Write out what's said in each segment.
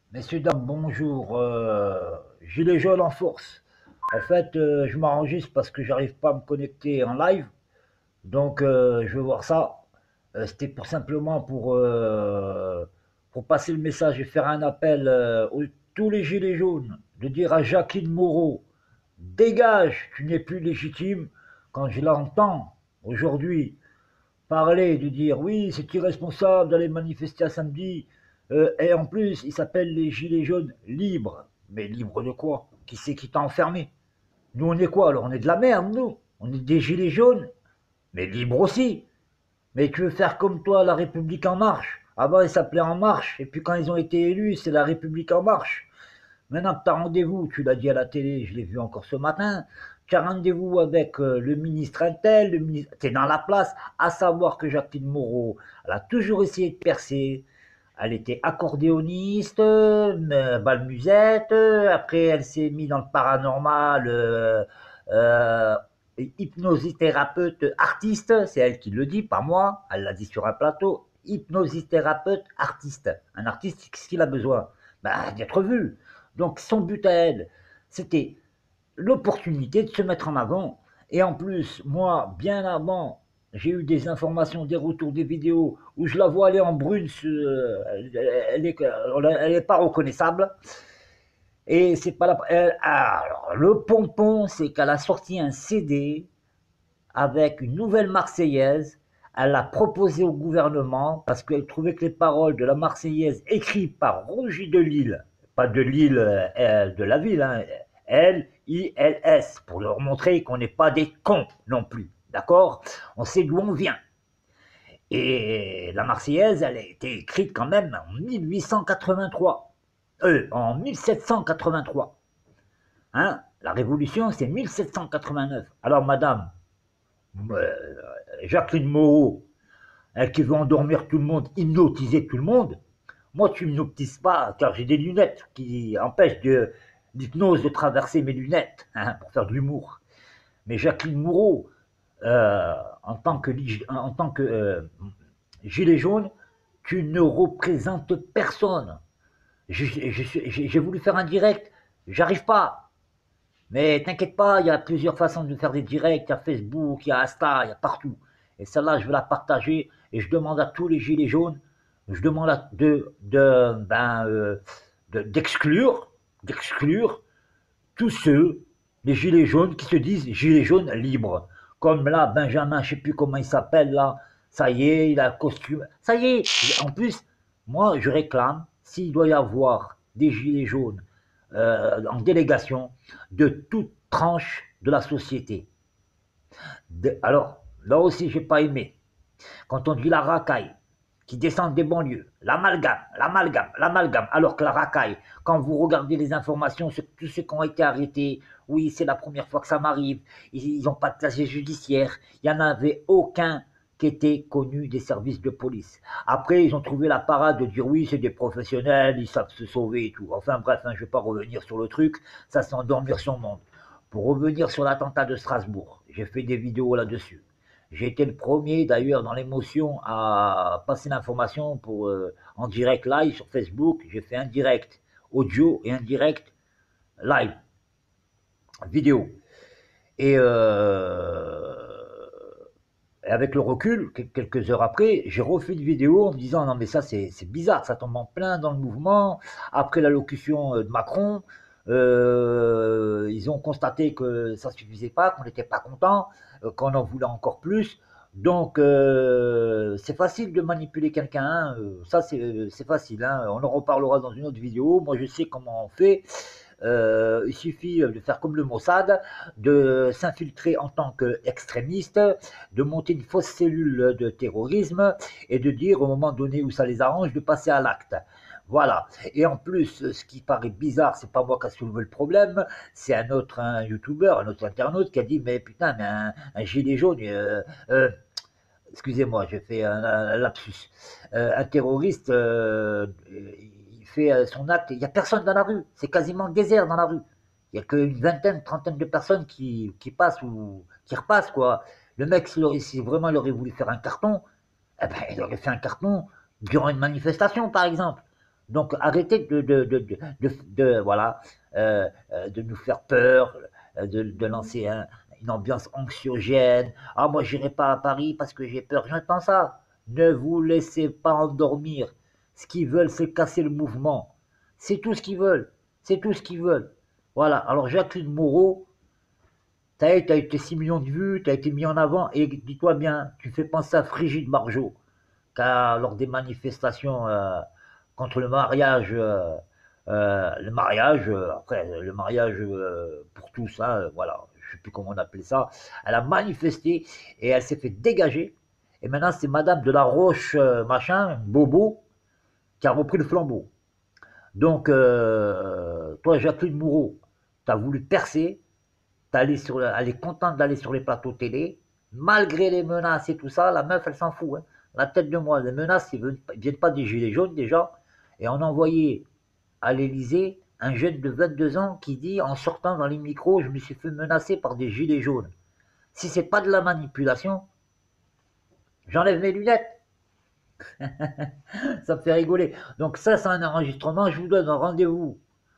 Messieurs, dames, bonjour. Gilet jaune en force. En fait, je m'enregistre parce que j'arrive pas à me connecter en live. Donc, je veux voir ça. C'était pour simplement pour passer le message et faire un appel tous les gilets jaunes, de dire à Jacqueline Moreau, dégage, tu n'es plus légitime. Quand je l'entends aujourd'hui parler, de dire oui, c'est irresponsable d'aller manifester à samedi. Et en plus, ils s'appellent les Gilets jaunes libres. Mais libres de quoi? Qui c'est qui t'a enfermé? Nous, on est quoi alors? On est de la merde, nous. On est des Gilets jaunes, mais libres aussi. Mais tu veux faire comme toi, la République en marche. Avant, ils s'appelaient En Marche. Et puis quand ils ont été élus, c'est la République en marche. Maintenant que tu as rendez-vous, tu l'as dit à la télé, je l'ai vu encore ce matin, tu as rendez-vous avec le ministre Intel, tu es dans la place, à savoir que Jacqueline Moreau, elle a toujours essayé de percer. Elle était accordéoniste, balmusette, après elle s'est mise dans le paranormal, euh, hypnosithérapeute artiste, c'est elle qui le dit, pas moi, elle l'a dit sur un plateau, hypnosithérapeute artiste. Un artiste, qu'est-ce qu'il a besoin? Ben, d'être vu. Donc son but à elle, c'était l'opportunité de se mettre en avant. Et en plus, moi, bien avant, j'ai eu des informations, des retours, des vidéos où je la vois aller en brune, elle est pas reconnaissable. Et c'est pas la. Alors, le pompon, c'est qu'elle a sorti un CD avec une nouvelle Marseillaise. Elle l'a proposé au gouvernement parce qu'elle trouvait que les paroles de la Marseillaise écrites par Roger de Lille, pas de Lille de la ville, hein, L-I-L-S, pour leur montrer qu'on n'est pas des cons non plus. D'accord? On sait d'où on vient. Et la Marseillaise, elle a été écrite quand même en 1883. En 1783. Hein? La Révolution, c'est 1789. Alors, madame, euh, Jacqueline Moreau, elle qui veut endormir tout le monde, hypnotiser tout le monde, moi, tu ne m'hypnotises pas, car j'ai des lunettes qui empêchent l'hypnose de traverser mes lunettes, hein, pour faire de l'humour. Mais Jacqueline Moreau, en tant que gilet jaune, tu ne représentes personne. J'ai voulu faire un direct, j'arrive pas. Mais t'inquiète pas, il y a plusieurs façons de faire des directs, il y a Facebook, il y a Insta, il y a partout. Et celle-là, je vais la partager et je demande à tous les gilets jaunes, je demande d'exclure tous ceux, les gilets jaunes qui se disent gilets jaunes libres. Comme là, Benjamin, je sais plus comment il s'appelle là, ça y est, il a le costume. Ça y est, en plus, moi je réclame, s'il doit y avoir des gilets jaunes en délégation de toute tranche de la société. Alors, là aussi, j'ai pas aimé. Quand on dit la racaille, qui descendent des banlieues, l'amalgame, alors que la racaille, quand vous regardez les informations sur tous ceux qui ont été arrêtés, oui, c'est la première fois que ça m'arrive, ils n'ont pas de casier judiciaire, il n'y en avait aucun qui était connu des services de police. Après, ils ont trouvé la parade de dire oui, c'est des professionnels, ils savent se sauver et tout. Enfin bref, hein, je ne vais pas revenir sur le truc, ça c'est endormir son monde. Pour revenir sur l'attentat de Strasbourg, j'ai fait des vidéos là-dessus. J'ai été le premier d'ailleurs dans l'émotion à passer l'information en direct live sur Facebook. J'ai fait un direct audio et un direct live vidéo. Et, avec le recul, quelques heures après, j'ai refait une vidéo en me disant non mais ça c'est bizarre, ça tombe en plein dans le mouvement. Après l'allocution de Macron, ils ont constaté que ça suffisait pas, qu'on n'était pas content, qu'on en voulait encore plus. Donc c'est facile de manipuler quelqu'un, hein, ça c'est facile, hein, on en reparlera dans une autre vidéo. Moi je sais comment on fait. Il suffit de faire comme le Mossad, de s'infiltrer en tant qu'extrémiste, de monter une fausse cellule de terrorisme et de dire au moment donné où ça les arrange de passer à l'acte. Voilà. Et en plus, ce qui paraît bizarre, c'est pas moi qui a soulevé le problème, c'est un youtubeur, un autre internaute qui a dit mais putain, mais un gilet jaune, excusez-moi, j'ai fait un lapsus. Un terroriste, il fait son acte, il n'y a personne dans la rue, c'est quasiment désert dans la rue. Il n'y a qu'une vingtaine, trentaine de personnes qui passent ou qui repassent, quoi. Le mec, si vraiment il aurait voulu faire un carton, eh ben, il aurait fait un carton durant une manifestation, par exemple. Donc arrêtez voilà, de nous faire peur, de lancer une ambiance anxiogène. Ah, moi, j'irai pas à Paris parce que j'ai peur. J'entends ça. Ne vous laissez pas endormir. Ce qu'ils veulent, c'est casser le mouvement. C'est tout ce qu'ils veulent. C'est tout ce qu'ils veulent. Voilà. Alors, Jacqueline Moreau, t'as été 6 millions de vues, t'as été mis en avant, et dis-toi bien, tu fais penser à Frigide Margeau, car lors des manifestations contre après le mariage pour tous, hein, voilà, je sais plus comment on appelait ça, elle a manifesté et elle s'est fait dégager, et maintenant c'est Madame de la Roche, machin, Bobo, qui a repris le flambeau. Donc, toi, Jacqueline Moreau, tu as voulu percer, elle est contente d'aller sur les plateaux télé, malgré les menaces et tout ça, la meuf, elle s'en fout. Hein. La tête de moi, les menaces, ils ne viennent pas des gilets jaunes déjà. Et on a envoyé à l'Elysée un jeune de 22 ans qui dit, en sortant dans les micros, je me suis fait menacer par des gilets jaunes. Si c'est pas de la manipulation, j'enlève mes lunettes. Ça me fait rigoler. Donc ça, c'est un enregistrement. Je vous donne un rendez-vous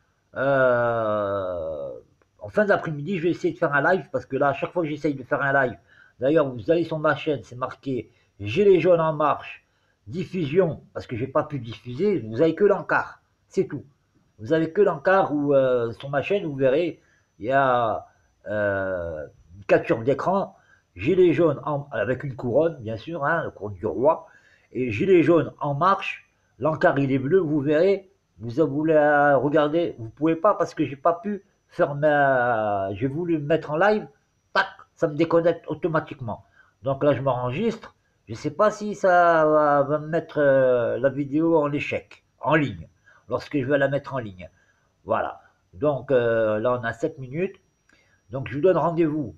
en fin d'après-midi. Je vais essayer de faire un live parce que là, à chaque fois que j'essaye de faire un live, d'ailleurs, vous allez sur ma chaîne, c'est marqué Gilets jaunes en marche, diffusion, parce que j'ai pas pu diffuser. Vous avez que l'encart, c'est tout. Vous avez que l'encart où sur ma chaîne, vous verrez, il y a une capture d'écran, Gilets jaunes avec une couronne, bien sûr, hein, la couronne du roi, et Gilets jaunes en marche. L'encart il est bleu, vous verrez. Vous voulez regarder, vous pouvez pas parce que j'ai pas pu faire j'ai voulu me mettre en live, tac, ça me déconnecte automatiquement. Donc là, je m'enregistre. Je sais pas si ça va me mettre la vidéo en échec, en ligne, lorsque je vais la mettre en ligne. Voilà. Donc là, on a 7 minutes. Donc je vous donne rendez-vous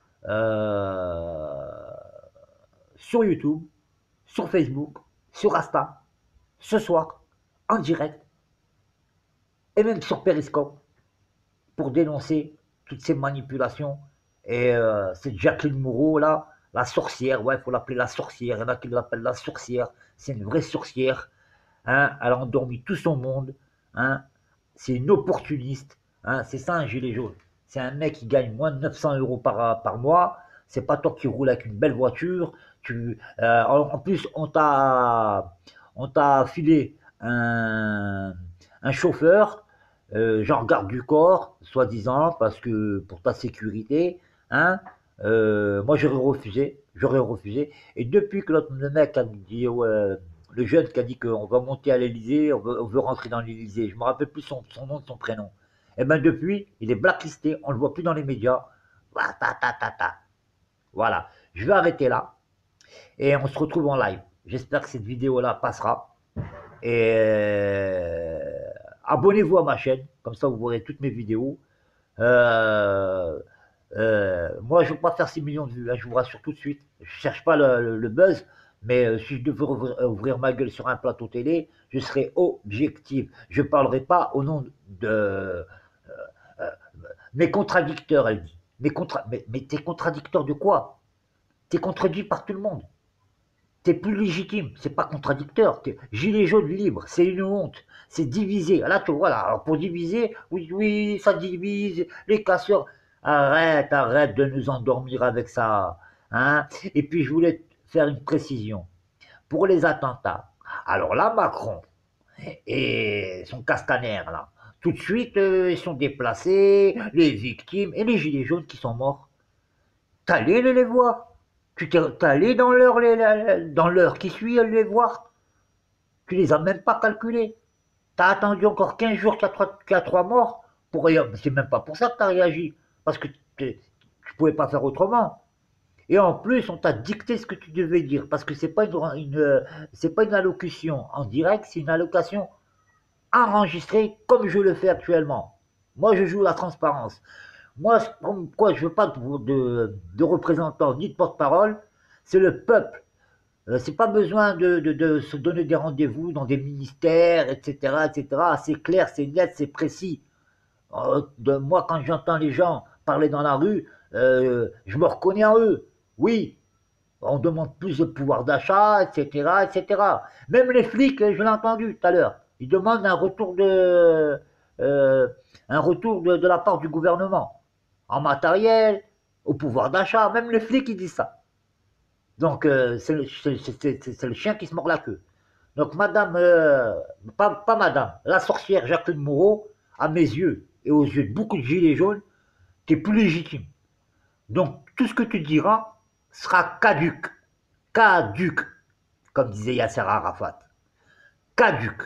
euh, sur YouTube, sur Facebook, sur Insta, ce soir, en direct, et même sur Periscope, pour dénoncer toutes ces manipulations. Et cette Jacqueline Moreau, là, la sorcière, ouais, il faut l'appeler la sorcière, il y en a qui l'appellent la sorcière, c'est une vraie sorcière, hein, elle a endormi tout son monde, hein, c'est une opportuniste, hein, c'est ça un gilet jaune. C'est un mec qui gagne moins de 900 euros par mois, c'est pas toi qui roule avec une belle voiture, en plus on t'a filé un chauffeur, genre garde du corps, soi-disant, parce que pour ta sécurité, hein, moi j'aurais refusé, et depuis que le mec a dit, ouais, le jeune qui a dit qu'on va monter à l'Elysée, on veut rentrer dans l'Elysée, je me rappelle plus son nom, son prénom. Et ben depuis, il est blacklisté, on le voit plus dans les médias. Voilà, je vais arrêter là et on se retrouve en live. J'espère que cette vidéo-là passera. Et abonnez-vous à ma chaîne, comme ça vous verrez toutes mes vidéos. Euh, moi, je ne veux pas faire 6 millions de vues, hein, je vous rassure tout de suite. Je ne cherche pas le buzz, mais si je devais ouvrir ma gueule sur un plateau télé, je serais objectif. Je ne parlerai pas au nom de mes contradicteurs, elle dit. Mais t'es contradicteur de quoi? T'es contredit par tout le monde. T'es plus légitime, c'est pas contradicteur. Gilet jaune libre, c'est une honte. C'est divisé. Là, tu vois, là, alors pour diviser, oui, oui, ça divise, les casseurs. Arrête de nous endormir avec ça. Hein. Et puis, je voulais faire une précision. Pour les attentats, alors là, Macron et son Castaner, là, tout de suite, ils sont déplacés, les victimes et les gilets jaunes qui sont morts. T'es allé les voir. T'es allé dans l'heure qui suit les voir. Tu les as même pas calculés. T'as attendu encore 15 jours qu'il y a 3 morts pour rien. C'est même pas pour ça que t'as réagi. Parce que tu pouvais pas faire autrement. Et en plus, on t'a dicté ce que tu devais dire. Parce que c'est pas une allocution en direct, c'est une allocation enregistrée comme je le fais actuellement. Moi, je joue la transparence. Moi, comme quoi je veux pas de représentant ni de porte-parole, c'est le peuple. C'est pas besoin de se donner des rendez-vous dans des ministères, etc., etc. C'est clair, c'est net, c'est précis. Moi, quand j'entends les gens parler dans la rue, je me reconnais en eux. Oui, on demande plus de pouvoir d'achat, etc., etc. Même les flics, je l'ai entendu tout à l'heure. Ils demandent un retour de la part du gouvernement, en matériel, au pouvoir d'achat, même les flics ils disent ça. Donc c'est le chien qui se mord la queue. Donc madame, pas madame, la sorcière Jacqueline Moreau, à mes yeux et aux yeux de beaucoup de gilets jaunes, t'es plus légitime. Donc tout ce que tu diras sera caduc. Caduc, comme disait Yasser Arafat. Caduc.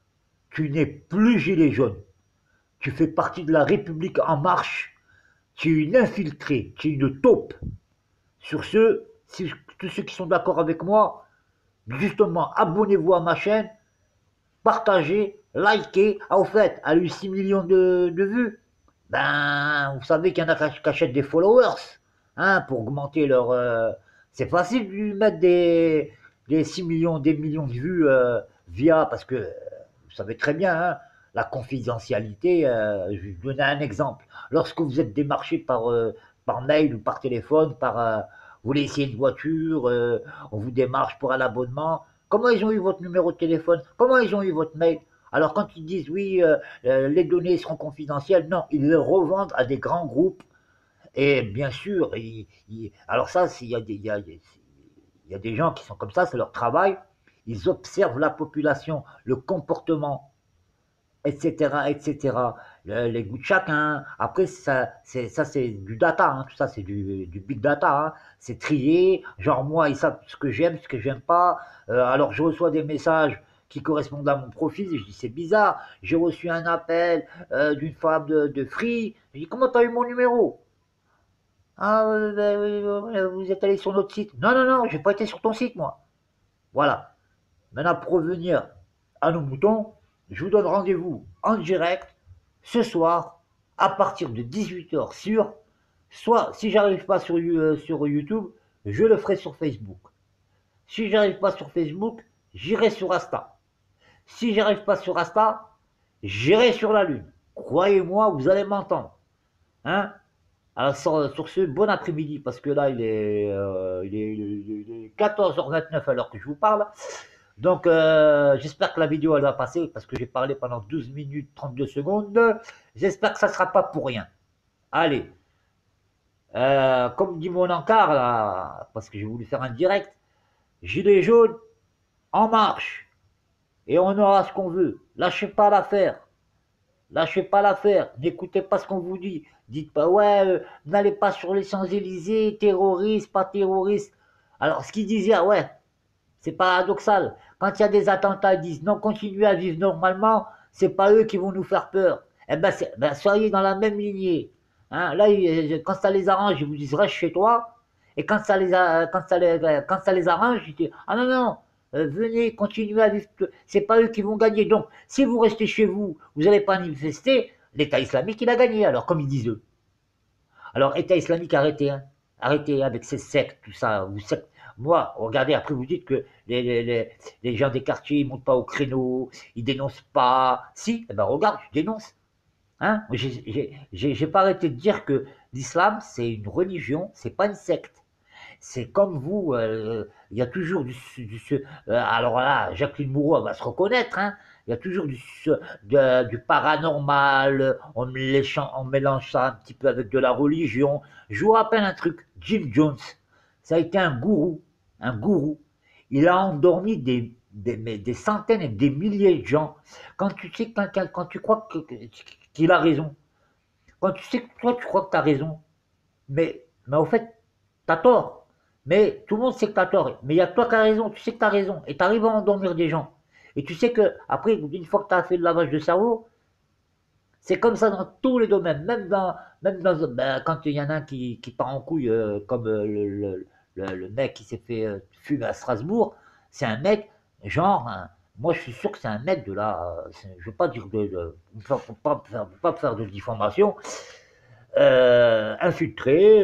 Tu n'es plus gilet jaune. Tu fais partie de la République en marche. Tu es une infiltrée, tu es une taupe. Sur ce, si, tous ceux qui sont d'accord avec moi, justement, abonnez-vous à ma chaîne, partagez, likez. Ah, au fait, elle a eu 6 millions de vues. Ben, vous savez qu'il y en a qui achètent des followers, hein, pour augmenter leur. C'est facile de lui mettre des 6 millions, des millions de vues via, parce que vous savez très bien, hein, la confidentialité. Je vais vous donner un exemple. Lorsque vous êtes démarché par mail ou par téléphone, vous voulez essayer une voiture, on vous démarche pour un abonnement. Comment ils ont eu votre numéro de téléphone? Comment ils ont eu votre mail? Alors quand ils disent oui, les données seront confidentielles, non, ils les revendent à des grands groupes. Et bien sûr, alors ça, il y a des gens qui sont comme ça, c'est leur travail. Ils observent la population, le comportement, etc., etc. Les goûts de chacun. Après, ça c'est du data, hein, tout ça, c'est du big data. Hein. C'est trié. Genre, moi, ils savent ce que j'aime, ce que j'aime pas. Alors, je reçois des messages qui correspondent à mon profil. Et je dis, c'est bizarre. J'ai reçu un appel d'une femme de Free. Je dis, comment t'as eu mon numéro? Ah, vous êtes allé sur notre site. Non, non, non, j'ai pas été sur ton site, moi. Voilà. Maintenant, pour revenir à nos moutons, je vous donne rendez-vous en direct ce soir à partir de 18h soit si j'arrive pas sur YouTube, je le ferai sur Facebook. Si j'arrive pas sur Facebook, j'irai sur Insta. Si j'arrive pas sur Insta, j'irai sur la Lune. Croyez-moi, vous allez m'entendre. Hein? Alors sur ce, bon après-midi, parce que là, il est 14h29 à l'heure que je vous parle. Donc, j'espère que la vidéo, elle va passer, parce que j'ai parlé pendant 12 minutes 32 secondes. J'espère que ça ne sera pas pour rien. Allez, comme dit mon encart, là, parce que j'ai voulu faire un direct, gilet jaune, en marche, et on aura ce qu'on veut. Lâchez pas l'affaire. Lâchez pas l'affaire, n'écoutez pas ce qu'on vous dit. Dites pas, ouais, n'allez pas sur les Champs-Élysées, terroriste, pas terroriste. Alors, ce qu'ils disaient, ah ouais, c'est paradoxal. Quand il y a des attentats, ils disent non, continuez à vivre normalement, c'est pas eux qui vont nous faire peur. Eh ben, soyez dans la même lignée. Hein, là, quand ça les arrange, ils vous disent reste chez toi. Et quand ça les arrange, ils disent ah non, non, venez, continuez à vivre. C'est pas eux qui vont gagner. Donc, si vous restez chez vous, vous n'allez pas manifester, l'État islamique, il a gagné, alors, comme ils disent eux. Alors, État islamique, arrêtez, hein. Arrêtez avec ces sectes, tout ça. Moi, regardez, après vous dites que les gens des quartiers, ils montent pas au créneau, ils dénoncent pas. Si, eh ben regarde, je dénonce. Hein? J'ai pas arrêté de dire que l'islam, c'est une religion, c'est pas une secte. C'est comme vous, il y a toujours alors là, Jacqueline Moreau, elle va se reconnaître, hein, il y a toujours du paranormal, on mélange ça un petit peu avec de la religion. Je vous rappelle un truc, Jim Jones, ça a été un gourou, un gourou. Il a endormi des centaines et des milliers de gens. Quand tu sais, quand tu crois qu'il a raison, quand tu sais que toi tu crois que tu as raison, mais au fait, tu as tort. Mais tout le monde sait que tu as tort. Mais il y a que toi qui as raison, tu sais que tu as raison. Et tu arrives à endormir des gens. Et tu sais que après, une fois que tu as fait le lavage de cerveau, c'est comme ça dans tous les domaines. Ben, quand il y en a un qui part en couille, comme le mec qui s'est fait fumer à Strasbourg, c'est un mec, genre, moi je suis sûr que c'est un mec de là, je ne veux pas dire pas faire de diffamation, infiltré,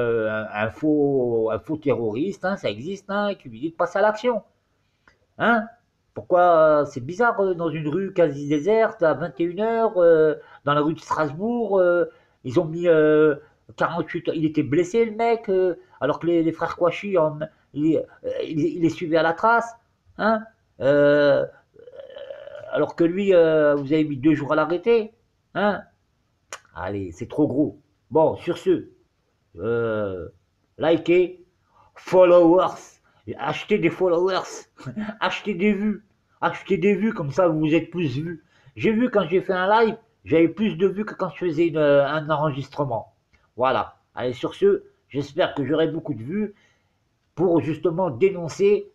un faux terroriste, hein, ça existe, hein, qui lui dit de passer à l'action. Hein. Pourquoi c'est bizarre dans une rue quasi déserte à 21h, dans la rue de Strasbourg, ils ont mis 48 heures. Il était blessé le mec, alors que les frères Kouachi, il les suivaient à la trace. Hein. Euh, alors que lui, vous avez mis 2 jours à l'arrêter. Hein? Allez, c'est trop gros. Bon, sur ce, euh, likez, followers, achetez des followers, achetez des vues, comme ça vous êtes plus vus. J'ai vu quand j'ai fait un live, j'avais plus de vues que quand je faisais un enregistrement. Voilà. Allez, sur ce, j'espère que j'aurai beaucoup de vues pour justement dénoncer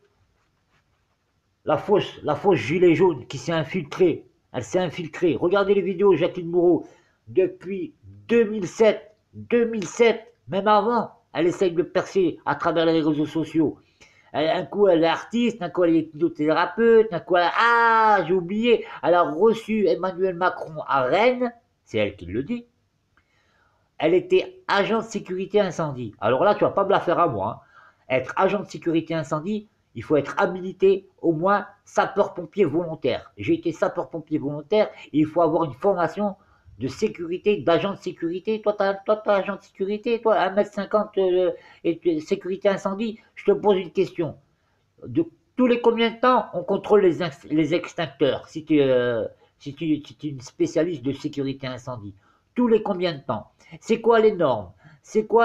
la fausse gilet jaune qui s'est infiltrée. Elle s'est infiltrée. Regardez les vidéos, Jacqueline Moreau, depuis 2007, 2007, même avant, elle essaye de percer à travers les réseaux sociaux. Un coup, elle est artiste, un coup, elle est hypnothérapeute, un coup, j'ai oublié, elle a reçu Emmanuel Macron à Rennes, c'est elle qui le dit. Elle était agent de sécurité incendie. Alors là, tu vas pas me la faire à moi. Hein. Être agent de sécurité incendie, il faut être habilité au moins sapeur-pompier volontaire. J'ai été sapeur-pompier volontaire et il faut avoir une formation de sécurité, d'agent de sécurité. Toi, tu es agent de sécurité, toi, 1,50 m et sécurité incendie. Je te pose une question. De tous les combien de temps on contrôle les extincteurs si tu es une spécialiste de sécurité incendie? Tous les combien de temps? C'est quoi les normes? C'est quoi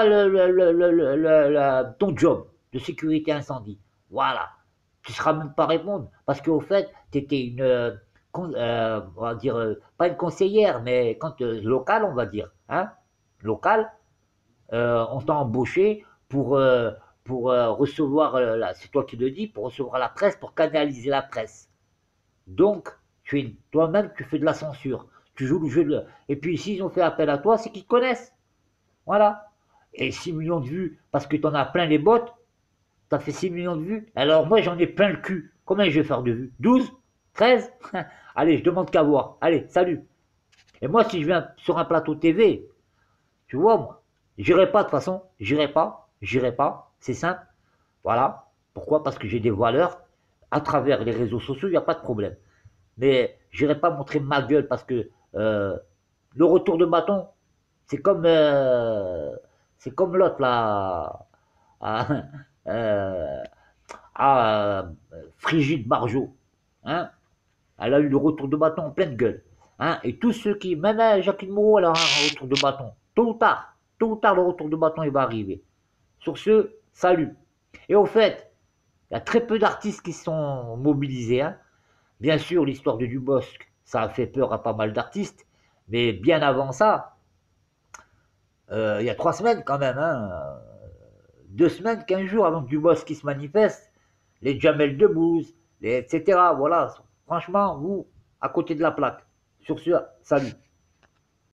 ton job de sécurité incendie? Voilà. Tu ne seras même pas répondre parce qu'au fait, tu étais une, on va dire, pas une conseillère, mais quand locale, on va dire, hein, locale, on t'a embauché pour recevoir, c'est toi qui le dis, pour recevoir la presse, pour canaliser la presse. Donc, toi-même, tu fais de la censure. Tu joues le jeu Et puis, s'ils ont fait appel à toi, c'est qu'ils te connaissent. Voilà. Et 6 millions de vues, parce que tu en as plein les bottes, tu as fait 6 millions de vues. Alors, moi, j'en ai plein le cul. Combien je vais faire de vues? 12? 13? Allez, je demande qu'à voir. Allez, salut. Et moi, si je viens sur un plateau TV, tu vois, moi, j'irai pas de toute façon, j'irai pas, c'est simple. Voilà. Pourquoi? Parce que j'ai des valeurs. À travers les réseaux sociaux, il n'y a pas de problème. Mais j'irai pas montrer ma gueule parce que le retour de bâton, c'est c'est comme l'autre là, à, euh, Frigide Barjot. Hein? Elle a eu le retour de bâton en pleine gueule. Hein? Et tous ceux qui, même Jacqueline Moreau, elle a un retour de bâton. Tôt ou tard, le retour de bâton, il va arriver. Sur ce, salut. Et au fait, il y a très peu d'artistes qui sont mobilisés. Hein. Bien sûr, l'histoire de Dubosc, ça a fait peur à pas mal d'artistes. Mais bien avant ça, il y a 3 semaines quand même, hein, 2 semaines, 15 jours avant que Dubosc qui se manifeste, les Jamel Debbouze, etc. Voilà. Franchement, vous, à côté de la plaque. Sur ce, salut.